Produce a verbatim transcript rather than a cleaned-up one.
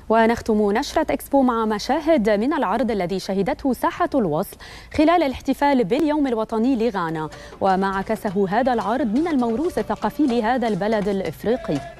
ونختم نشرة إكسبو مع مشاهد من العرض الذي شهدته ساحة الوصل خلال الاحتفال باليوم الوطني لغانا، وما عكسه هذا العرض من الموروث الثقافي لهذا البلد الإفريقي.